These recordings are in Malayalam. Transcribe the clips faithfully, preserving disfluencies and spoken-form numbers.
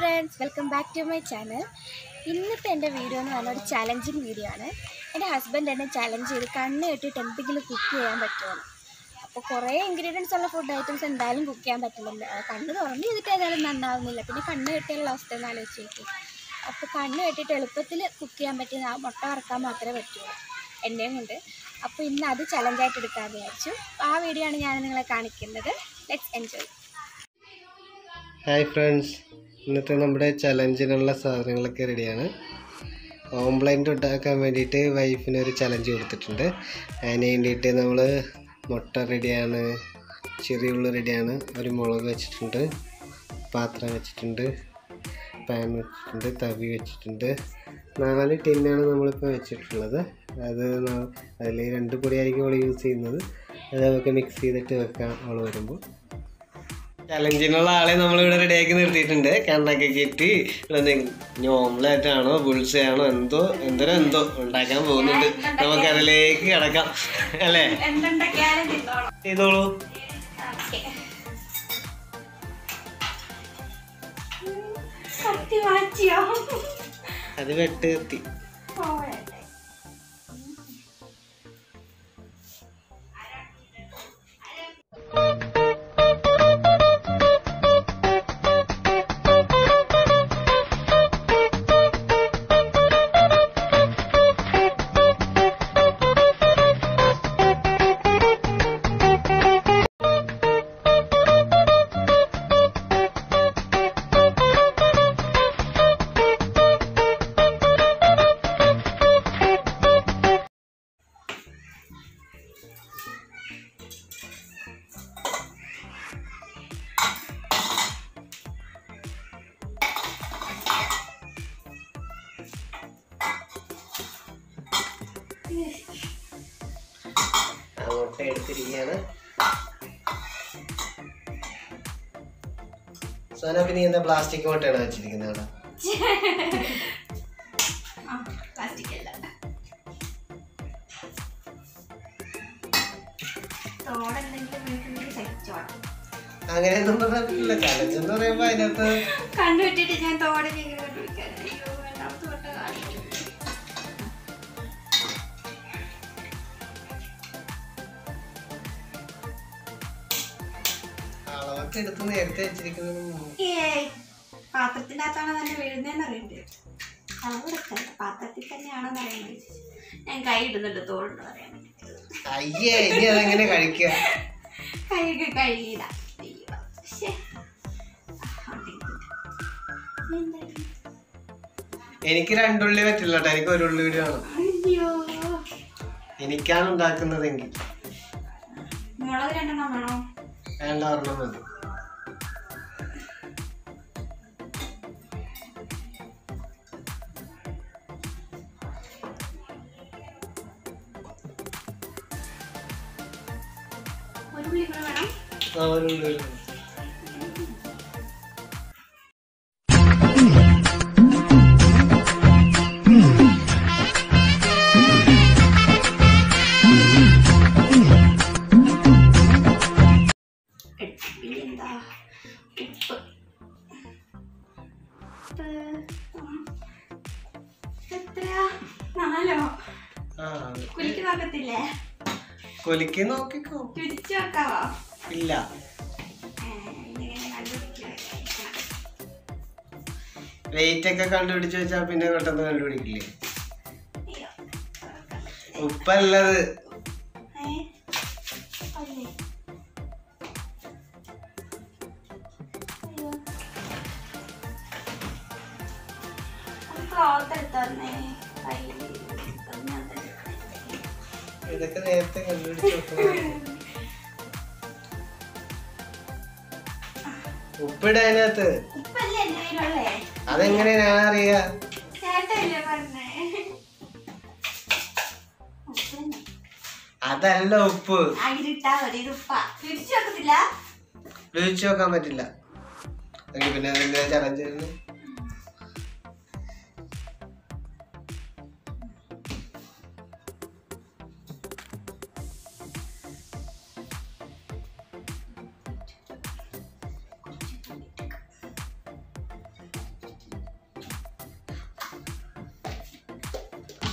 friends, welcome back to my channel. ഇന്നത്തെ എൻ്റെ വീഡിയോ എന്ന് പറഞ്ഞാൽ ഒരു ചാലഞ്ചിങ് വീഡിയോ ആണ്. എൻ്റെ ഹസ്ബൻഡ് എന്നെ ചാലഞ്ച് ചെയ്ത് കണ്ണ് കെട്ടിയിട്ട് എന്തെങ്കിലും കുക്ക് ചെയ്യാൻ പറ്റുമോ. അപ്പോൾ കുറേ ഇൻഗ്രീഡിയൻസ് ഉള്ള ഫുഡ് ഐറ്റംസ് എന്തായാലും കുക്ക് ചെയ്യാൻ പറ്റില്ല. കണ്ണ് തുറന്ന് ചെയ്തിട്ട് ഏതായാലും നന്നാവുന്നില്ല. പിന്നെ കണ്ണ് കെട്ടിയുള്ള അവസ്ഥ എന്ന് ആലോചിച്ച് നോക്കി. അപ്പോൾ കണ്ണ് കെട്ടിയിട്ട് എളുപ്പത്തിൽ കുക്ക് ചെയ്യാൻ പറ്റിയ മുട്ട വറക്കാൻ മാത്രമേ പറ്റുള്ളൂ എന്നെയും കൊണ്ട്. അപ്പോൾ ഇന്ന് അത് ചലഞ്ചായിട്ട് എടുക്കാമെന്ന് വിചാരിച്ചു. ആ വീഡിയോ ആണ് ഞാൻ നിങ്ങളെ കാണിക്കുന്നത്. Let's enjoy. ഹായ് ഫ്രണ്ട്സ്, ഇന്നത്തെ നമ്മുടെ ചലഞ്ചിനുള്ള സാധനങ്ങളൊക്കെ റെഡിയാണ്. ഓംപ്ലേറ്റ് ഉണ്ടാക്കാൻ വേണ്ടിയിട്ട് വൈഫിനൊരു ചലഞ്ച് കൊടുത്തിട്ടുണ്ട്. അതിന് വേണ്ടിയിട്ട് നമ്മൾ മുട്ട റെഡിയാണ്, ചെറിയ ഉള്ളി റെഡിയാണ്, ഒരു മുളക് വെച്ചിട്ടുണ്ട്, പാത്രം വെച്ചിട്ടുണ്ട്, പാൻ വെച്ചിട്ടുണ്ട്, തവി വെച്ചിട്ടുണ്ട്. നാല് ടിന്നാണ് നമ്മളിപ്പോൾ വെച്ചിട്ടുള്ളത്. അത് അതിൽ രണ്ട് പൊടിയായിരിക്കും അവൾ യൂസ് ചെയ്യുന്നത്. അത് നമുക്ക് മിക്സ് ചെയ്തിട്ട് വെക്കാം അവൾ വരുമ്പോൾ. ചലഞ്ചിനുള്ള ആളെ നമ്മളിവിടെ റെഡിയാക്കി നിർത്തിയിട്ടുണ്ട്. കണ്ണൊക്കെ കെട്ടി ഇവിടെ ഓംലേറ്റ് ആണോ ബുൾസേ ആണോ എന്തോ എന്തോ എന്തോ ഉണ്ടാക്കാൻ പോകുന്നുണ്ട്. നമുക്ക് അതിലേക്ക് കിടക്കാം അല്ലേ? ചെയ്തോളൂ. അത് വെട്ട് എത്തി. മുട്ട എടുത്തിരിക്കുകയാണ്. സോന, പിന്നെ എന്താ പ്ലാസ്റ്റിക് മുട്ടയാണ് വെച്ചിരിക്കുന്നത്? അങ്ങനെയൊന്നും പറഞ്ഞില്ല. ചലഞ്ച് എന്ന് പറയുമ്പോ അതിനകത്ത് കണ്ടുപിട്ടിട്ട് ഞാൻ തോടെ അളവൊക്കെ എടുത്ത് നേരത്തെ വെച്ചിരിക്കുന്നത്. പാത്രത്തിനകത്താണ് തന്നെ വീഴുന്നതെന്ന് അറിയണ്ടേ? അളവെടുക്കല്ല, പാത്രത്തിൽ തന്നെയാണെന്ന് അറിയാൻ ഞാൻ കൈ ഇടുന്നുണ്ട് തോടുണ്ട് പറയാൻ വേണ്ടി. അയ്യേ, ഇനി അതെങ്ങനെ കഴിക്കുക? കൈയൊക്കെ കഴുകിയില്ല. എനിക്ക് രണ്ടുള്ളി പറ്റില്ല കേട്ടോ, എനിക്ക് ഒരു ഉള്ളി കൂടി വേണം. എനിക്കാണ് ഉണ്ടാക്കുന്നതെങ്കിൽ. മുളക് രണ്ടെണ്ണം വേണോ? വേണ്ട, ഒരെണ്ണം മതി. ഒരു ഉള്ളി കൂടെ വേണം. ആ, ഒരു ഉള്ളി വേണം. പിന്നെന്താ ഉപ്പ്. എത്രയാ? നാലോ? കുലിക്ക് നോക്കത്തില്ലേ? കൊലിക്ക് നോക്കിക്കോ. രുചിച്ച് നോക്കാവോ? ഇല്ല. വെയിറ്റ് ഒക്കെ കണ്ടുപിടിച്ച് വെച്ചാൽ പിന്നെ പെട്ടെന്ന് കണ്ടുപിടിക്കില്ലേ? ഉപ്പല്ലത്. ഇതൊക്കെ നേരത്തെ കണ്ടുപിടിച്ച് വെക്കണം. ഉപ്പിട അതിനകത്ത്. അതെങ്ങനെ ഞാൻ അറിയാ? അതല്ല ഉപ്പ്. രുചിച്ച് നോക്കാൻ പറ്റില്ല. പിന്നെ അതിന്റെ ചലഞ്ച് ആയിരുന്നു.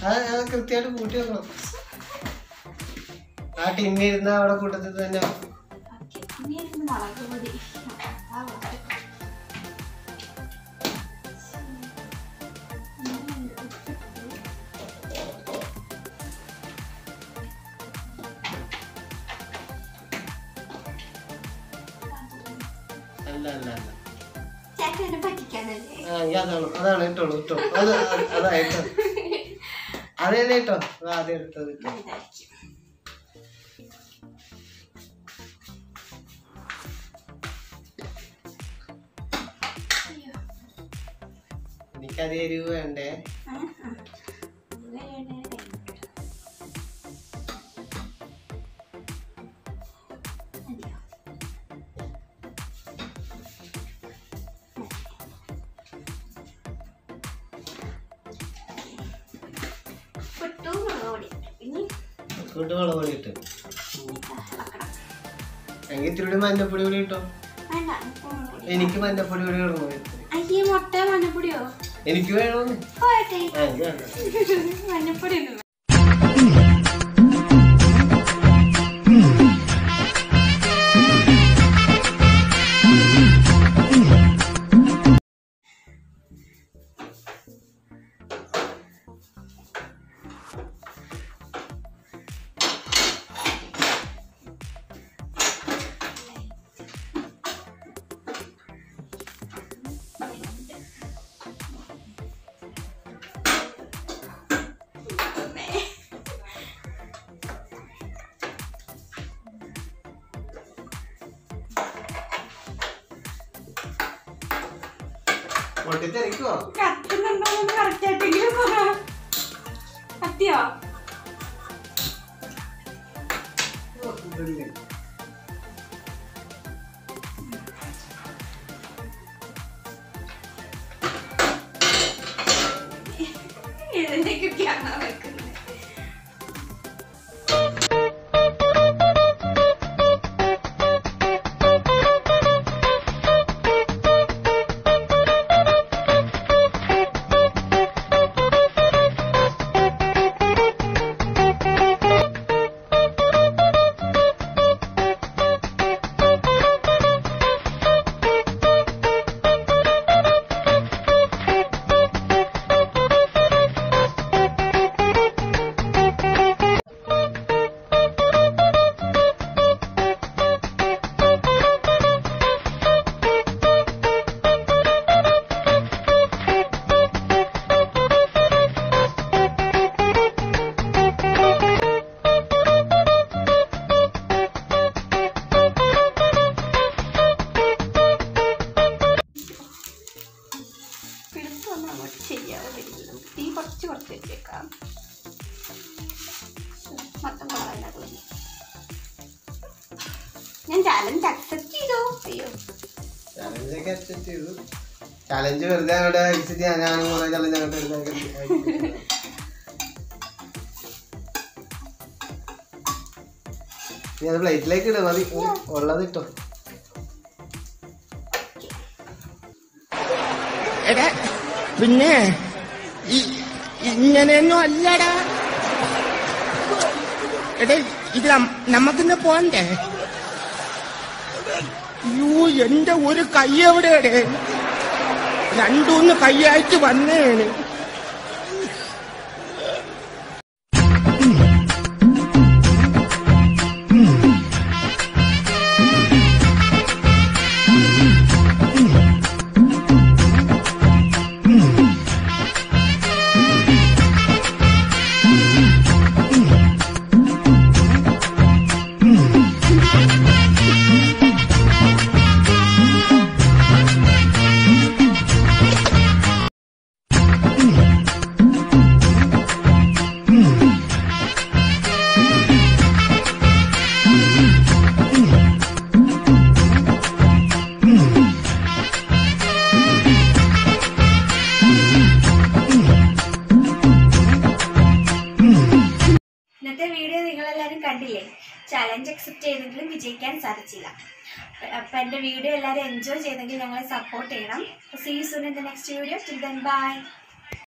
അത് കൃത്യമായിട്ട് കൂട്ടി വെക്കണം. ആ ടിന്നിരുന്ന അവിടെ കൂട്ടത്തിൽ തന്നെ അല്ല അല്ല അല്ല അതാണ് അതാണ് ഇട്ടോളൂ ഇട്ടോ അത് അതായിട്ടോ അത് തന്നെ ഇട്ടോ ആദ്യം എടുത്തത് ഇട്ടോ. എനിക്കത് എരിവ് വേണ്ടേ? മുളക് പൊടി ഇട്ട് എങ്കിൽ ഇത്തിരി മഞ്ഞപ്പൊടി കൂടി ഇട്ടോ. എനിക്ക് മഞ്ഞപ്പൊടി കൂടി ഇടണോ? എനിക്ക് വേണോന്ന് മഞ്ഞപ്പൊടി പൊട്ടിത്തെറിക്കോ? കത്തിയോ? ഇതിന്റെയൊക്കെയാണ് വെക്കുന്നത്. തീ കുറച്ച് കുറച്ച് വെച്ചേക്കാം. മൊത്തം കളയാൻ ഞാൻ ചാലഞ്ച് അക്സെപ്റ്റ് ചെയ്തു. അയ്യോ ചാലഞ്ചൊക്കെ അക്സെപ്റ്റ് ചെയ്തു. ചാലഞ്ച് വെറുതെ അവിടെ അടിച്ചിട്ട് ഞാനും കുറെ ചാലഞ്ച് അങ്ങോട്ട് നീ അത് പ്ലേറ്റിലേക്ക് ഇടും. മതി ഉള്ളത് ഇട്ടോ. പിന്നെ ഇങ്ങനെയൊന്നും അല്ലടാ. എടേ ഇത് നമ്മക്കിന്ന് പോണ്ടേ? യൂ എന്റെ ഒരു കൈ എവിടെയടേ? രണ്ടൂന്ന് കൈയായിട്ട് വന്നേന്. ഇന്നത്തെ വീഡിയോ നിങ്ങളെല്ലാവരും കണ്ടില്ലേ? ചാലഞ്ച് അക്സെപ്റ്റ് ചെയ്തെങ്കിലും വിജയിക്കാൻ സാധിച്ചില്ല. അപ്പം എൻ്റെ വീഡിയോ എല്ലാവരും എൻജോയ് ചെയ്തെങ്കിൽ ഞങ്ങളെ സപ്പോർട്ട് ചെയ്യണം. See you soon in the next video. Till then by.